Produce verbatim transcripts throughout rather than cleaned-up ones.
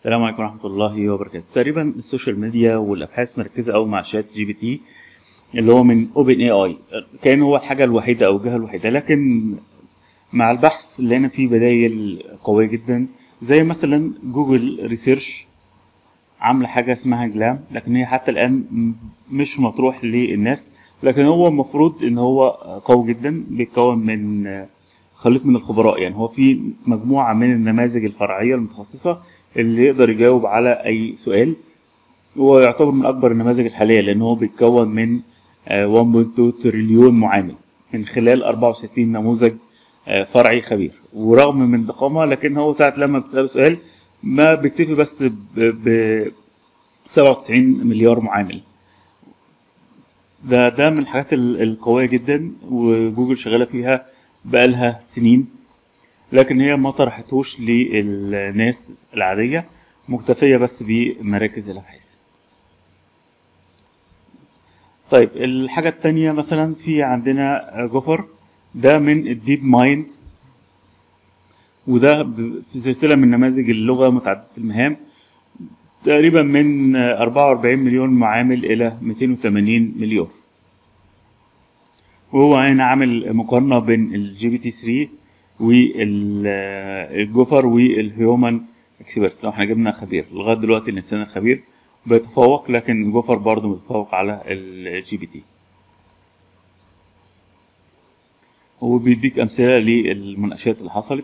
السلام عليكم ورحمة الله وبركاته. تقريبا السوشيال ميديا والابحاث مركزة قوي مع شات جي بي تي اللي هو من اوبن اي اي، كان هو الحاجة الوحيدة او الجهة الوحيدة، لكن مع البحث لقينا فيه بدايل قوية جدا، زي مثلا جوجل ريسيرش عاملة حاجة اسمها جلام، لكن هي حتى الآن مش مطروح للناس، لكن هو المفروض ان هو قوي جدا، بيتكون من خليط من الخبراء. يعني هو في مجموعة من النماذج الفرعية المتخصصة اللي يقدر يجاوب على أي سؤال، ويعتبر من أكبر النماذج الحالية لأن هو بيتكون من واحد فاصلة اتنين تريليون معامل من خلال أربعة وستين نموذج فرعي خبير. ورغم من ضخامة، لكن هو ساعة لما بتسأله سؤال ما بيكتفي بس ب سبعة وتسعين مليار معامل. ده ده من الحاجات القوية جدا، وجوجل شغالة فيها بقالها سنين، لكن هي ما طرحتوش للناس العادية، مكتفية بس بمراكز الأبحاث. طيب الحاجة التانية مثلا في عندنا جوفر، ده من الديب مايند، وده في سلسلة من نماذج اللغة متعددة المهام، تقريبا من أربعة وأربعين مليون معامل إلى مئتين وثمانين مليون. وهو هنا عامل مقارنة بين الجي بي تي ثلاثة والجوفر والهيومن اكسبرت. لو احنا جبنا خبير، لغاية دلوقتي الإنسان الخبير بيتفوق، لكن جوفر برضه متفوق على الجي بي تي. وبيديك أمثلة للمناقشات اللي حصلت،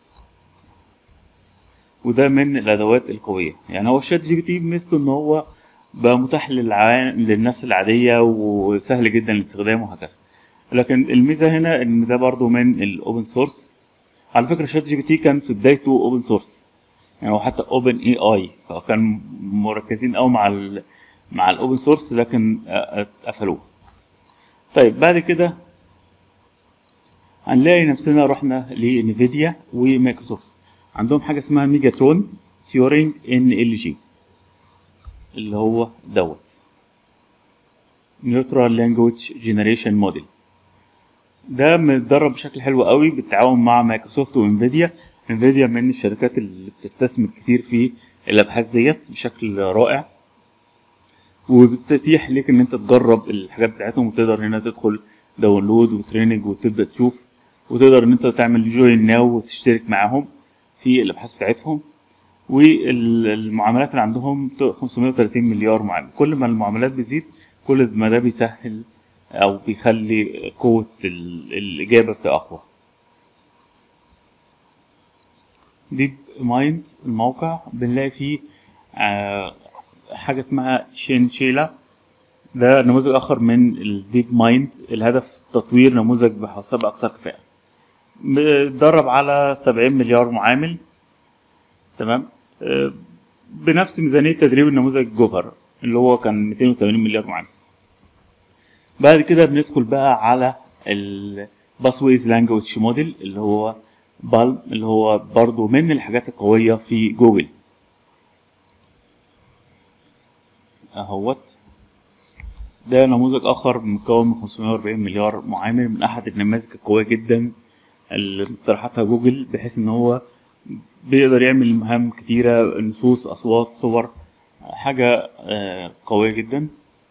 وده من الأدوات القوية. يعني هو الشات جي بي تي ميزته إن هو بقى متاح للعام للناس العادية وسهل جدا الاستخدام وهكذا، لكن الميزة هنا إن ده برضه من الأوبن سورس. على فكرة شات جي بي تي كان في بدايته اوبن سورس، يعني هو حتى اوبن اي اي فكان مركزين قوي مع ال مع الاوبن سورس، لكن قفلوه. طيب بعد كده هنلاقي نفسنا رحنا لنفيديا ومايكروسوفت، عندهم حاجة اسمها ميجاترون تيورينج ان ال جي، اللي هو دوت نيوترال لانجويج جنريشن موديل. ده متدرب بشكل حلو قوي بالتعاون مع مايكروسوفت وانفيديا. انفيديا من الشركات اللي بتستثمر كتير في الابحاث ديت بشكل رائع، وبتتيح ليك ان انت تجرب الحاجات بتاعتهم، وتقدر هنا تدخل داونلود وتريننج وتبدا تشوف، وتقدر ان انت تعمل جوين ناو وتشترك معاهم في الابحاث بتاعتهم. والمعاملات اللي عندهم خمسمائة وثلاثين مليار معامل. كل ما المعاملات بتزيد كل ما ده بيسهل او بيخلي قوة الاجابة بتبقى اقوى. ديب مايند الموقع بنلاقي فيه آه حاجة اسمها شينشيلا، ده نموذج اخر من الديب مايند. الهدف تطوير نموذج بحساب اكثر كفاءة، بيتدرب على سبعين مليار معامل، تمام، آه بنفس ميزانية تدريب النموذج جوفر اللي هو كان مئتين وثمانين مليار معامل. بعد كده بندخل بقى على الباسويز لانجويج موديل اللي هو بالم، اللي هو برضو من الحاجات القوية في جوجل اهوت. ده نموذج اخر مكون من خمسمائة وأربعين مليار معامل، من احد النماذج القوية جدا اللي طرحتها جوجل، بحيث ان هو بيقدر يعمل مهام كتيرة، نصوص، اصوات، صور، حاجة قوية جدا.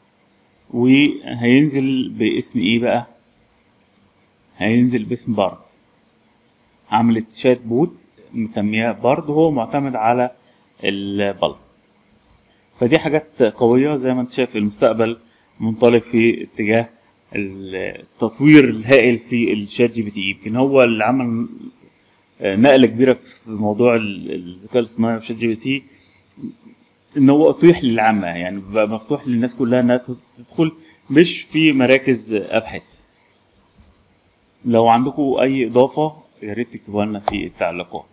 وهينزل باسم ايه بقى؟ هينزل باسم بارد. عملت شات بوت مسميها بارد، هو معتمد على البلب. فدي حاجات قوية. زي ما انت شايف المستقبل منطلق في اتجاه التطوير الهائل في الشات جي بي تي. يمكن هو اللي عمل نقلة كبيرة في موضوع الذكاء الاصطناعي والشات جي بي تي، ان هو اتيح للعامة، يعني بقى مفتوح للناس كلها انها تدخل، مش في مراكز ابحاث. لو عندكم اي اضافة يا ريت تكتبوها لنا في التعليقات.